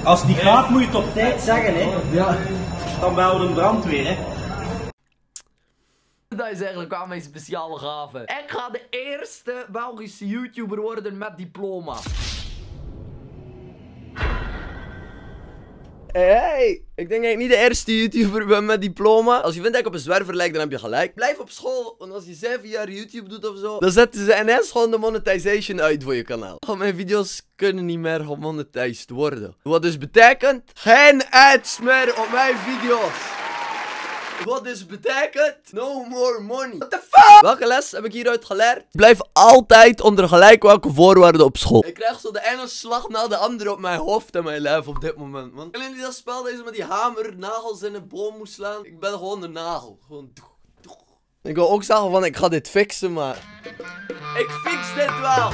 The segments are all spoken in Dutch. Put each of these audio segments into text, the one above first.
Als het niet gaat, moet je het op tijd zeggen, hè. Ja. Dan bellen we de brandweer, hè. Dat is eigenlijk wel mijn speciale gave. Ik ga de eerste Belgische YouTuber worden met diploma. Hey, ik denk dat ik niet de eerste YouTuber ben met diploma. Als je vindt dat ik op een zwerver lijk, dan heb je gelijk. Blijf op school, want als je 7 jaar YouTube doet of zo, dan zetten ze ineens gewoon de monetization uit voor je kanaal. Al mijn video's kunnen niet meer gemonetized worden. Wat dus betekent, geen ads meer op mijn video's. Wat dus betekent, no more money. What the fuck? Welke les heb ik hieruit geleerd? Blijf altijd onder gelijk welke voorwaarden op school. Ik krijg zo de ene slag na de andere op mijn hoofd en mijn lijf op dit moment, man. Kennen jullie dat spel dat je met die hamer nagels in een boom moest slaan? Ik ben gewoon de nagel. Gewoon doeg. Ik wil ook zeggen van ik ga dit fixen, maar ik fix dit wel.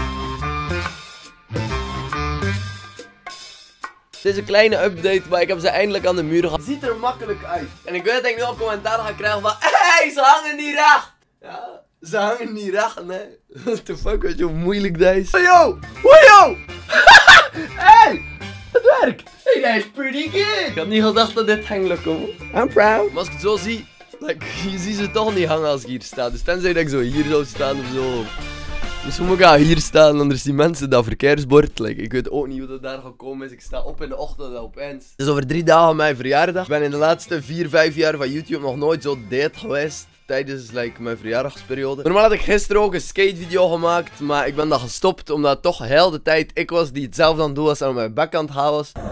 Het is een kleine update, maar ik heb ze eindelijk aan de muur gehad. Het ziet er makkelijk uit. En ik weet dat ik nu al commentaar ga krijgen van hey, ze hangen niet recht. Ja, ze hangen niet recht, nee. What the fuck, weet je hoe moeilijk dat is? Hey yo! Yo! Hey! Het werkt! Hey, dat is pretty good! Ik had niet gedacht dat dit ging lukken, man. I'm proud. Maar als ik het zo zie, like, je ziet ze toch niet hangen als ik hier sta. Dus tenzij dat ik zo hier zou staan of zo. Misschien moet ik hier staan, anders die mensen dat verkeersbord. Like, ik weet ook niet hoe dat daar gekomen is. Ik sta op in de ochtend opeens. Het is over 3 dagen mijn verjaardag. Ik ben in de laatste 4-5 jaar van YouTube nog nooit zo deed geweest. Tijdens like, mijn verjaardagsperiode. Normaal had ik gisteren ook een skatevideo gemaakt. Maar ik ben dat gestopt omdat het toch heel de tijd ik was die hetzelfde aan het doen was en op mijn bek aan het houden was.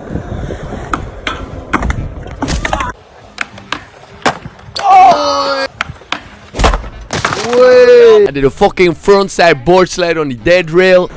I did a fucking frontside board slide on the dead rail.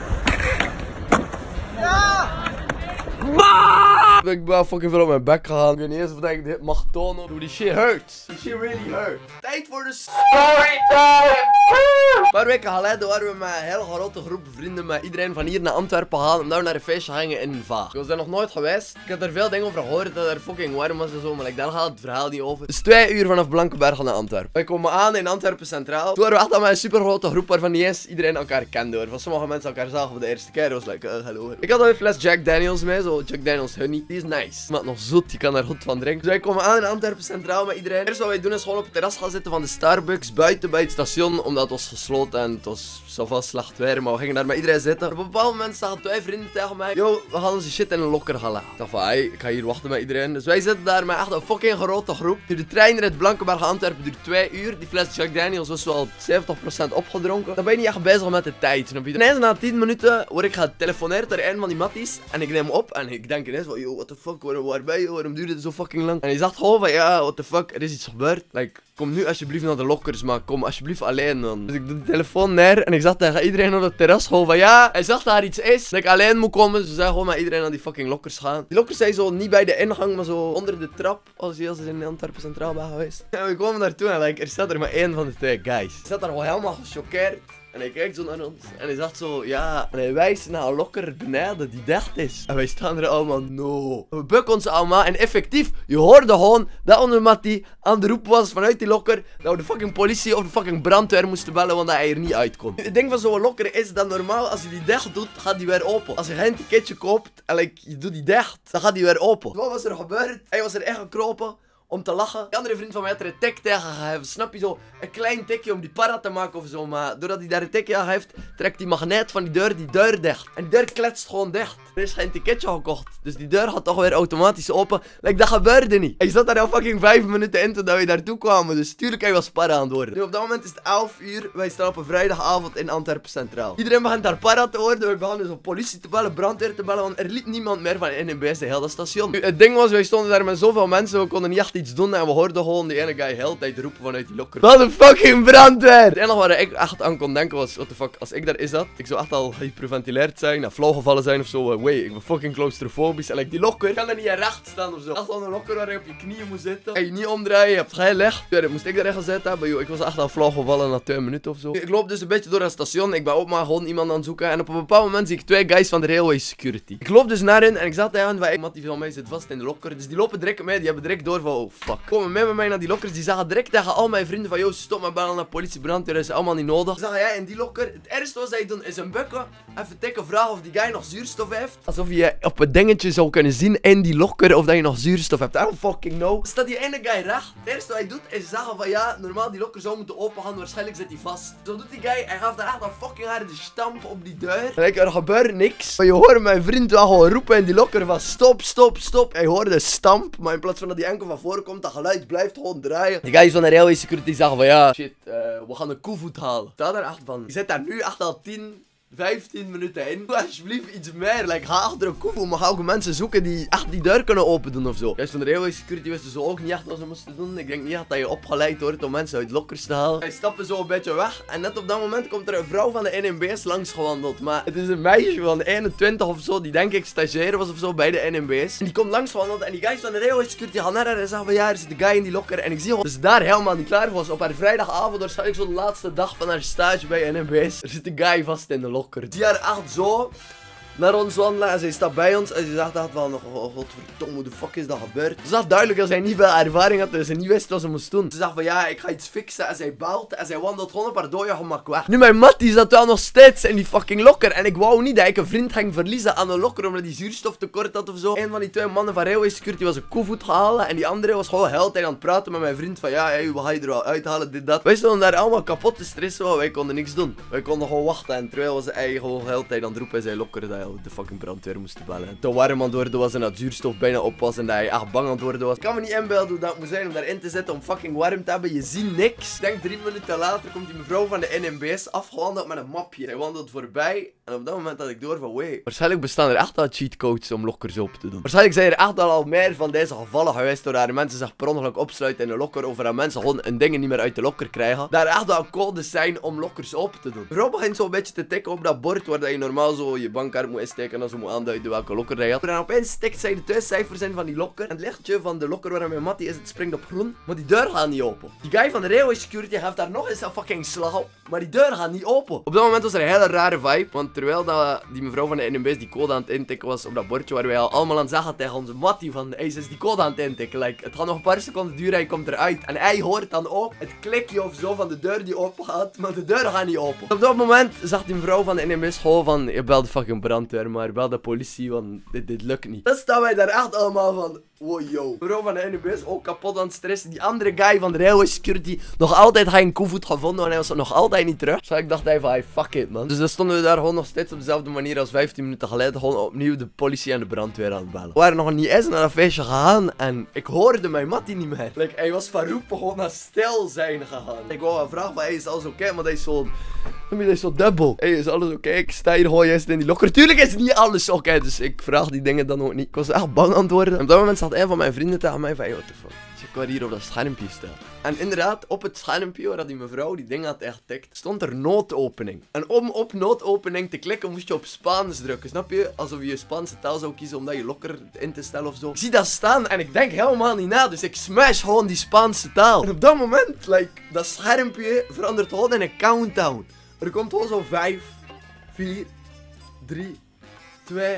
Ik ben fucking veel op mijn bek gegaan. Ik weet niet eens of ik dit mag tonen. Dude, die shit hurts. Die shit really hurt. Tijd voor de storytime! Een paar weken geleden waren we met een hele grote groep vrienden met iedereen van hier naar Antwerpen gaan. Omdat we naar een feestje gingen in Vaag. Ik was daar nog nooit geweest. Ik had er veel dingen over gehoord dat er fucking warm was en zo. Maar daar gaat het verhaal niet over. Het is 2 uur vanaf Blankenberge naar Antwerpen. Wij komen aan in Antwerpen Centraal. Toen waren we echt aan met een super grote groep waarvan niet eens iedereen elkaar kende hoor. Van sommige mensen elkaar zagen voor de eerste keer. Het was like, hallo. Ik had al een fles Jack Daniels mee. Zo Jack Daniels Honey. Die is nice. Maar nog zoet. Je kan daar goed van drinken. Dus wij komen aan in Antwerpen Centraal met iedereen. Eerst wat wij doen is gewoon op het terras gaan zitten van de Starbucks. Buiten bij het station. Omdat het was gesloten en het was zoveel slecht weer. Maar we gingen daar met iedereen zitten. Op een bepaald moment zagen 2 vrienden tegen mij. Yo, we gaan onze shit in een locker gaan leggen. Ik dacht van, hey, ik ga hier wachten met iedereen. Dus wij zitten daar met echt een fucking grote groep. De trein uit Blankenberge Antwerpen duurt 2 uur. Die fles Jack Daniels was wel 70% opgedronken. Dan ben je niet echt bezig met de tijd. Snap je? Ineens na 10 minuten word ik getelefoneerd door een van die matties. En ik neem op en ik denk ineens van, yo, what the fuck, waar ben je? Waarom duurde het zo fucking lang? En hij zegt gewoon van, ja, what the fuck, er is iets gebeurd. Like, kom nu alsjeblieft naar de lockers, maar kom alsjeblieft alleen man. Dus ik doe de telefoon neer en ik zag tegen iedereen op het terras gewoon van, ja, hij zag daar iets is. Dat ik alleen moet komen, dus we zijn gewoon met iedereen naar die fucking lockers gaan. Die lockers zijn zo niet bij de ingang, maar zo onder de trap. Als je in Antwerpen Centraal bent geweest. En we komen daartoe en like, er staat er maar 1 van de 2 guys. Hij staat daar gewoon helemaal gechoqueerd. En hij kijkt zo naar ons en hij zegt zo, ja. En hij wijst naar een lokker beneden die dicht is. En wij staan er allemaal, no. We bukken ons allemaal en effectief, je hoorde gewoon dat onze mattie aan de roep was vanuit die lokker. Dat we de fucking politie of de fucking brandweer moesten bellen, want hij er niet uitkomt. Het ding van zo'n lokker is dat normaal als je die dicht doet, gaat die weer open. Als je geen ticketje koopt en like, je doet die dicht, dan gaat die weer open. Wat was er gebeurd? Hij was er echt gekropen om te lachen. De andere vriend van mij had er een tik tegen gegeven. Snap je zo? Een klein tikje om die para te maken of zo. Maar doordat hij daar een tikje aan heeft, trekt die magneet van die deur dicht. En die deur kletst gewoon dicht. Er is geen ticketje gekocht. Dus die deur gaat toch weer automatisch open. Like, dat gebeurde niet. Hij zat daar al fucking 5 minuten in totdat we daartoe kwamen. Dus tuurlijk hij was para aan het worden. Nu op dat moment is het 11 uur. Wij staan op een vrijdagavond in Antwerpen Centraal. Iedereen begint daar para te worden. We begonnen dus op politie te bellen, brandweer te bellen. Want er liep niemand meer van NMBS de hele station. Nu, het ding was, wij stonden daar met zoveel mensen. We konden niet echt iets doen. En we hoorden gewoon die ene guy de hele tijd roepen vanuit die lokker. Wat een fucking brandweer! Het enige waar ik echt aan kon denken was, what the fuck, als ik daar is dat, ik zou echt al hyperventileerd zijn, naar flauw gevallen zijn of zo. Wait, ik ben fucking claustrofobisch. En like, die lokker kan er niet in recht staan of zo. Echt al een lokker waar je op je knieën moet zitten. En je niet omdraaien, je hebt geen licht. Ja, dat moest ik daar echt gezet hebben. Yo, ik was echt al flauw gevallen na 2 minuten of zo. Ik loop dus een beetje door het station. Ik ben ook maar gewoon iemand aan het zoeken. En op een bepaald moment zie ik 2 guys van de railway security. Ik loop dus naar hen en ik zat tegen hen, want die van mij zit vast in de lokker. Dus die lopen direct mee, die hebben direct door van, oh fuck. Komen met mij naar die lokkers. Die zagen direct tegen al mijn vrienden van, yo, stop met bellen naar politie, brandweer, dat is allemaal niet nodig. Ze zagen, jij in die lokker. Het ergste wat zij doen is een bukken. Even tikken, vragen of die guy nog zuurstof heeft. Alsof je op het dingetje zou kunnen zien in die lokker of dat je nog zuurstof hebt. I don't fucking know. Staat die ene guy recht. Het eerste wat hij doet is zeggen van, ja, normaal die lokker zou moeten open gaan. Waarschijnlijk zit hij vast. Zo doet die guy. Hij gaf daar echt een fucking harde stamp op die deur. En er gebeurt niks. Maar je hoorde mijn vriend wel gewoon roepen in die lokker van, stop, stop, stop. Hij hoorde de stamp. Maar in plaats van dat die enkel van voren komt, dat geluid blijft gewoon draaien. De guys van de railway security zeggen van, ja, shit, we gaan een koevoet halen. Sta daar echt van. Je zit daar nu echt al 15 minuten in. Doe alsjeblieft iets meer. Like, ga achter een koevoet. Maar ga ook mensen zoeken die echt die deur kunnen open doen of zo. Juist van de railway security wisten ze ook niet echt wat ze moesten doen. Ik denk niet echt dat je opgeleid wordt om mensen uit lokkers te halen. Hij stappen zo een beetje weg. En net op dat moment komt er een vrouw van de NMBS langs gewandeld. Maar het is een meisje van 21 of zo. Die denk ik stagiair was of zo bij de NMBS. En die komt langs gewandeld. En die guys van de railway security gaan naar haar en zeggen van, ja, er zit een guy in die lokker. En ik zie gewoon, dus daar helemaal niet klaar was. Op haar vrijdagavond, waarschijnlijk zo de laatste dag van haar stage bij NMBS. Er zit een guy vast in de lokker. Die haar echt zo naar ons wandelen en zij staat bij ons en ze zegt echt van, oh godverdomme, hoe de fuck is dat gebeurd? Ze zag duidelijk dat zij niet veel ervaring had en ze niet wist wat ze moest doen. Ze zegt van, ja, ik ga iets fixen en zij belt en zij wandelt gewoon op haar dode gemak weg. Nu, mijn mat die zat wel nog steeds in die fucking lokker en ik wou niet dat ik een vriend ging verliezen aan een lokker omdat die zuurstoftekort had of zo. Een van die twee mannen van railway security was een koevoet halen en die andere was gewoon de hele tijd aan het praten met mijn vriend van, ja, hey, wat ga je er wel uithalen, dit, dat. Wij stonden daar allemaal kapot te stressen, want wij konden niks doen. Wij konden gewoon wachten en terwijl was hij gewoon de hele tijd aan het roepen in zijn lokker dat hij de fucking brandweer moesten bellen. En te warm aan het worden was en dat zuurstof bijna op was en dat hij echt bang aan het worden was. Ik kan me niet inbeelden hoe dat moet zijn om daarin te zitten om fucking warm te hebben. Je ziet niks. Ik denk 3 minuten later komt die mevrouw van de NMBS afgewandeld met een mapje. Hij wandelt voorbij en op dat moment had ik door van, wee, waarschijnlijk bestaan er echt al cheatcodes om lokkers open te doen. Waarschijnlijk zijn er echt al meer van deze gevallen geweest door daar mensen zich per ongeluk opsluiten in een lokker of dat mensen gewoon een dingen niet meer uit de lokker krijgen. Daar echt wel codes zijn om lokkers open te doen. Mevrouw begint zo'n beetje te tikken op dat bord waar dat je normaal zo je bankkaart moet insteken en dan zo moet aanduiden welke lokker hij had. En opeens stikt zij de 2 cijfers in van die lokker. En het lichtje van de lokker waar mijn mattie is, het springt op groen. Maar die deur gaat niet open. Die guy van de railway security heeft daar nog eens een fucking slag op. Maar die deur gaat niet open. Op dat moment was er een hele rare vibe. Want terwijl dat die mevrouw van de NMBS die code aan het intikken was op dat bordje waar wij al allemaal aan zeggen tegen onze mattie van, hey, ze is die code aan het intikken. Like, het gaat nog een paar seconden duren, hij komt eruit. En hij hoort dan ook het klikje of zo van de deur die open gaat. Maar de deur gaat niet open. Op dat moment zag die mevrouw van de NMBS gewoon van, je bel de fucking brandweer, maar bel de politie, want dit lukt niet. Dan staan wij daar echt allemaal van, wow, yo. Mevrouw van de NMBS ook kapot aan het stressen. Die andere guy van de railway security nog altijd geen koevoet gevonden en hij was nog altijd niet terug. Dus ik dacht even, hey, fuck it, man. Dus dan stonden we daar gewoon nog steeds op dezelfde manier als 15 minuten geleden. Gewoon opnieuw de politie en de brandweer aan het bellen. We waren nog niet eens naar een feestje gegaan en ik hoorde mijn mattie niet meer. Like, hij was van roepen gewoon naar stil zijn gegaan. Ik wou wel vragen van, hey, is alles oké? Maar hij is zo, dat is zo dubbel. Hey, is alles oké? Ik sta hier gewoon juist in die lokker. Tuurlijk is niet alles oké, dus ik vraag die dingen dan ook niet. Ik was echt bang aan het worden. En op dat moment zat een van mijn vrienden tegen mij van, hey, what the fuck? Check wat hier op dat schermpje staat. En inderdaad, op het schermpje waar die mevrouw die ding had echt tikt, stond er noodopening. En om op noodopening te klikken moest je op Spaans drukken, snap je? Alsof je Spaanse taal zou kiezen om dat je lokker in te stellen of zo. Ik zie dat staan en ik denk helemaal niet na, dus ik smash gewoon die Spaanse taal. En op dat moment, like, dat schermpje verandert gewoon in een countdown. Er komt gewoon zo 5, 4, 3, 2,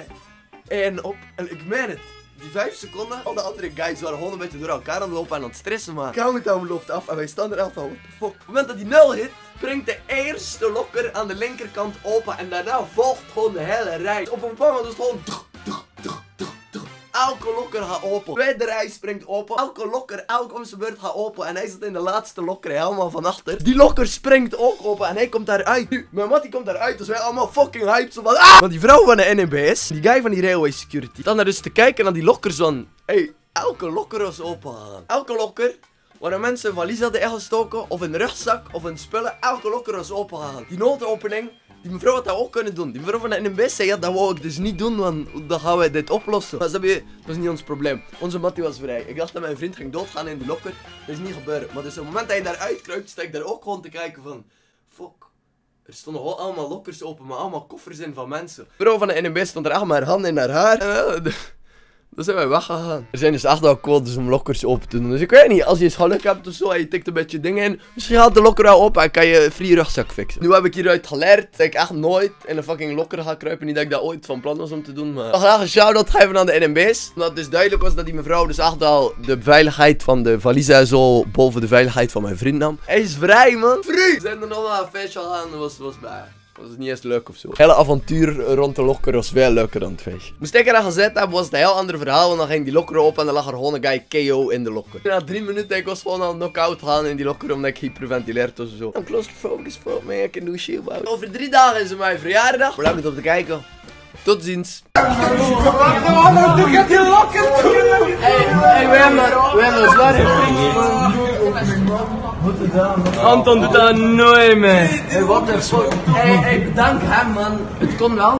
1 op. En ik meen het. Die 5 seconden, al de andere guys waren gewoon een beetje door elkaar aan het lopen en aan het stressen, maar countdown loopt af en wij staan er echt van, what the fuck. Op het moment dat die 0 hit, springt de eerste lokker aan de linkerkant open en daarna volgt gewoon de hele rij. Op een bepaald moment is het gewoon elke lokker gaat open. Tweede rij springt open. Elke lokker, elke om zijn beurt gaat open. En hij zit in de laatste lokker, helemaal van achter. Die lokker springt ook open en hij komt daaruit. Nu, mijn mattie komt daaruit, dus wij allemaal fucking hyped. Zo van, ah! Want die vrouw van de NMBS, die guy van die railway security, staan daar dus te kijken naar die lokkers van, hey, elke lokker was open gegaan. Elke lokker waar mensen een valies hadden ingestoken, of een rugzak, of een spullen, elke lokker was open gegaan. Die noodopening, die mevrouw had dat ook kunnen doen. Die mevrouw van de NMBS zei, ja, dat wou ik dus niet doen, want dan gaan wij dit oplossen. Maar dat was niet ons probleem. Onze mattie was vrij. Ik dacht dat mijn vriend ging doodgaan in de lokker. Dat is niet gebeurd. Maar dus op het moment dat hij daaruit kruipt, sta ik daar ook gewoon te kijken van, fuck. Er stonden gewoon allemaal lokkers open, maar allemaal koffers in van mensen. De mevrouw van de NMBS stond er echt maar hand in haar haar. Dan zijn wij weggegaan. Er zijn dus echt wel codes om lokkers open te doen. Dus ik weet niet, als je eens geluk hebt of zo en je tikt een beetje dingen in, misschien gaat de lokker wel op en kan je free rugzak fixen. Nu heb ik hieruit geleerd dat ik echt nooit in een fucking lokker ga kruipen. Niet dat ik dat ooit van plan was om te doen, maar... Ik wil graag een shout-out geven aan de NMB's. Omdat het dus duidelijk was dat die mevrouw dus echt wel de veiligheid van de valise en zo boven de veiligheid van mijn vriend nam. Hij is vrij, man. Vrij! We zijn er nog naar een feestje gegaan, dat was bij. Dat was niet eens leuk ofzo. Het hele avontuur rond de lokker was veel leuker dan het feestje. Moest ik er dan gezet hebben, was het een heel ander verhaal. Want dan ging die lokker op en dan lag er gewoon een guy KO in de lokker. Na 3 minuten, ik was gewoon aan het knock-out gaan in die lokker omdat ik hyperventileerd was of zo. I'm claustrophobic for me, I can do shit about it. Over 3 dagen is mijn verjaardag. Bedankt om te kijken. Tot ziens. Hey, we hebben slurry. Anton doet dat nooit meer. Hey, wat de fuck. Hey, bedankt hem, man. Het kon wel.